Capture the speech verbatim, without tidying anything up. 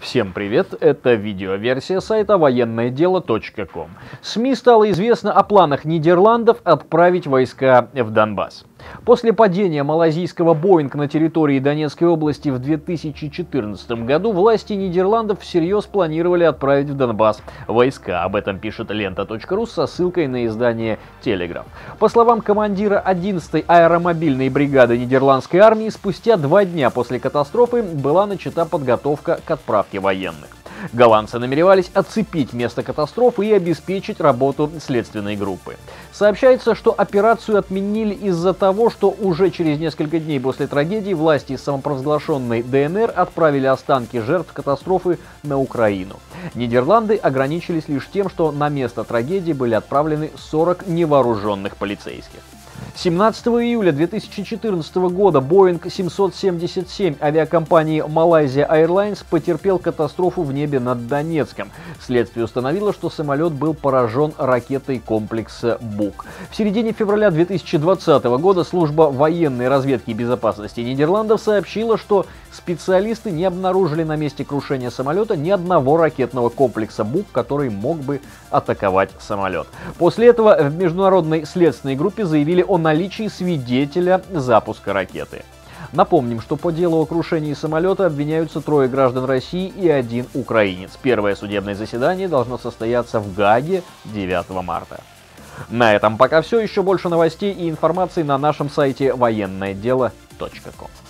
Всем привет, это видеоверсия сайта военное дело точка ком. СМИ стало известно о планах Нидерландов отправить войска в Донбасс. После падения малайзийского Боинг на территории Донецкой области в две тысячи четырнадцатом году власти Нидерландов всерьез планировали отправить в Донбасс войска. Об этом пишет лента точка ру со ссылкой на издание Телеграф. По словам командира одиннадцатой аэромобильной бригады нидерландской армии, спустя два дня после катастрофы была начата подготовка к отправке военных. Голландцы намеревались оцепить место катастрофы и обеспечить работу следственной группы. Сообщается, что операцию отменили из-за того, что уже через несколько дней после трагедии власти самопровозглашенной Дэ Эн Эр отправили останки жертв катастрофы на Украину. Нидерланды ограничились лишь тем, что на место трагедии были отправлены сорок невооруженных полицейских. семнадцатого июля две тысячи четырнадцатого года Боинг семьсот семьдесят семь авиакомпании Malaysia Airlines потерпел катастрофу в небе над Донецком. Следствие установило, что самолет был поражен ракетой комплекса Бук. В середине февраля две тысячи двадцатого года служба военной разведки и безопасности Нидерландов сообщила, что специалисты не обнаружили на месте крушения самолета ни одного ракетного комплекса Бук, который мог бы атаковать самолет. После этого в международной следственной группе заявили о наличии свидетеля запуска ракеты. Напомним, что по делу о крушении самолета обвиняются трое граждан России и один украинец. Первое судебное заседание должно состояться в Гааге девятого марта. На этом пока все. Еще больше новостей и информации на нашем сайте военное дело точка ком.